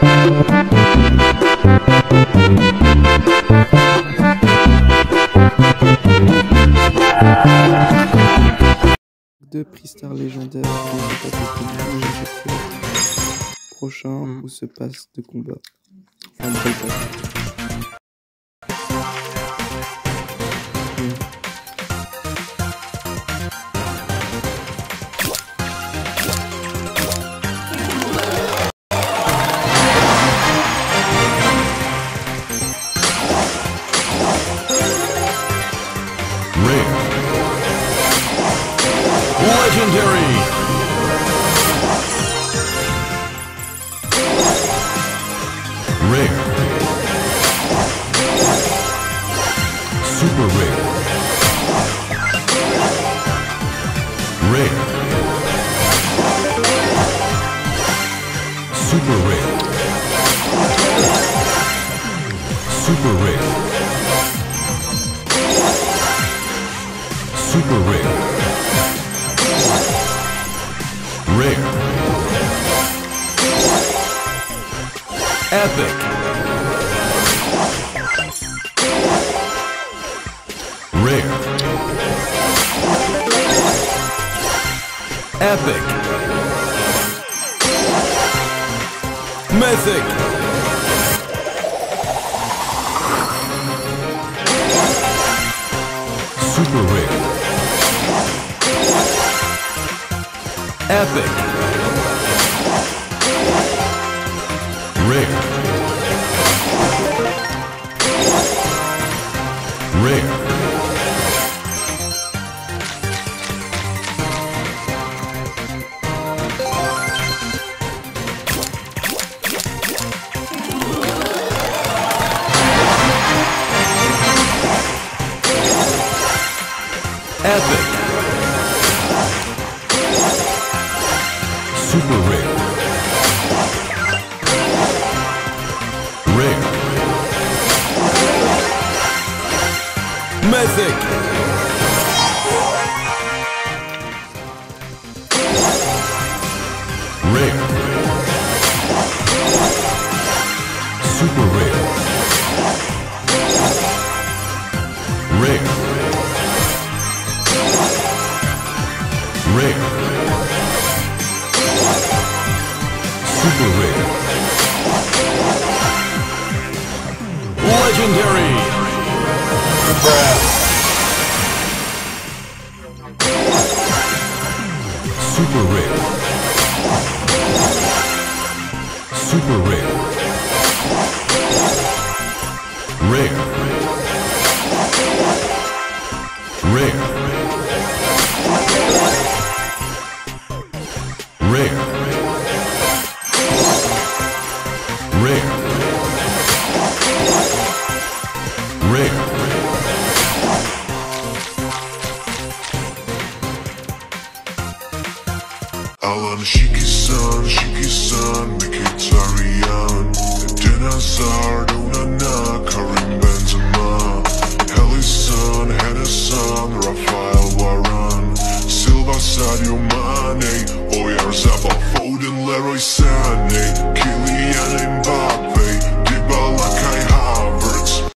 Deux prix-stars légendaires des étapes de prochain où se passe de combat. Enfin, Legendary. Rare. Super rare. Rare. Super rare. Super rare. Super rare. Rare. Epic. Rare. Epic. Mythic. Super rare. Epic. Rare. Rare. Epic. Super rare. Rare. Mythic. Rare. Super rare. Rare. Rare. Super rare. Legendary. Super rare. Super rare. Rare. Rare. Rare. Rare. Rare. Alan Shiki-san, Shiki-san, Mikitarian, Dinazar, Donana, Karin.